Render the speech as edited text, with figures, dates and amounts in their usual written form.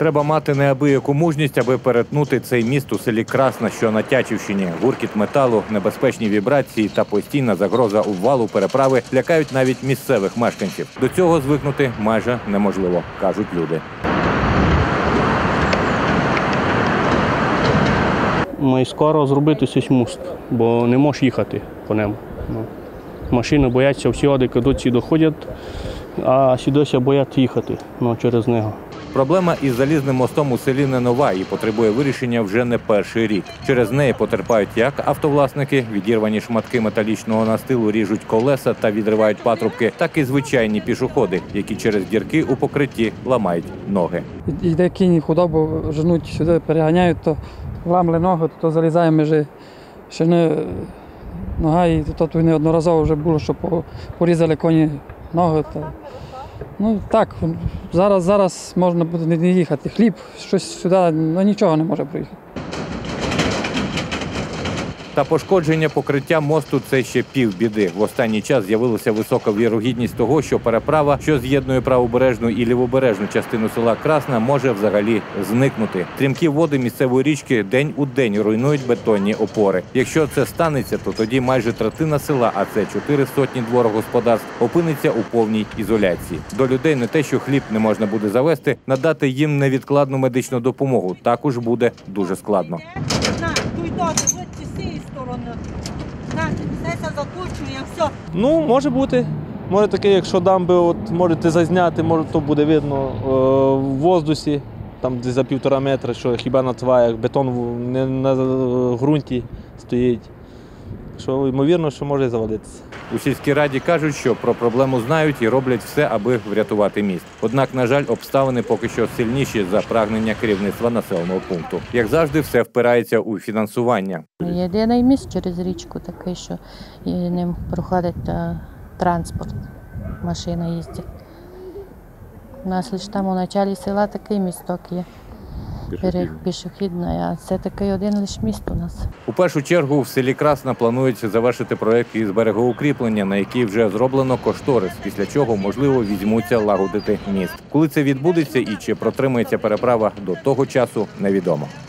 Треба мати неабияку мужність, аби перетнути цей міст у селі Красна, що на Тячівщині. Гуркіт металу, небезпечні вібрації та постійна загроза обвалу переправи лякають навіть місцевих мешканців. До цього звикнути майже неможливо, кажуть люди. Має скоро зробити цей мост, бо не можеш їхати по ньому. Машини бояться всюди, коли ці доходять, а сюди бояться їхати через нього. Проблема із залізним мостом у селі не нова і потребує вирішення вже не перший рік. Через неї потерпають як автовласники, відірвані шматки металічного настилу ріжуть колеса та відривають патрубки, так і звичайні пішоходи, які через дірки у покритті ламають ноги. Йде кінь, худобу женуть сюди, переганяють, то ламли ногу, то залізає межі. Ще не нога, і тут неодноразово вже було, що порізали коні ноги. Так, зараз можна буде не їхати. Хліб, щось сюди, нічого не може проїхати. Та пошкодження покриття мосту – це ще півбіди. В останній час з'явилася висока вірогідність того, що переправа, що з'єднує правобережну і лівобережну частину села Красна, може взагалі зникнути. Стрімкі води місцевої річки день у день руйнують бетонні опори. Якщо це станеться, то тоді майже третина села, а це 400 дворогосподарств, опиниться у повній ізоляції. До людей не те, що хліб не можна буде завести, надати їм невідкладну медичну допомогу також буде дуже складно. Може бути. Може таке, якщо дамби можете зазняти, може то буде видно в воздусі, там десь за 1,5 метра, що хіба на цваях, бетон не на ґрунті стоїть. Що, ймовірно, що може завалитися. У сільській раді кажуть, що про проблему знають і роблять все, аби врятувати міст. Однак, на жаль, обставини поки що сильніші за прагнення керівництва населеного пункту. Як завжди, все впирається у фінансування. Єдиний міст через річку такий, що ним проходить транспорт, машина їздить. У нас лише там у началі села такий місток є. Пішохідний, а це такий один лише міст у нас. У першу чергу в селі Красна планують завершити проєкт із берегоукріплення, на який вже зроблено кошторис, після чого, можливо, візьмуться лагодити міст. Коли це відбудеться і чи протримається переправа до того часу, невідомо.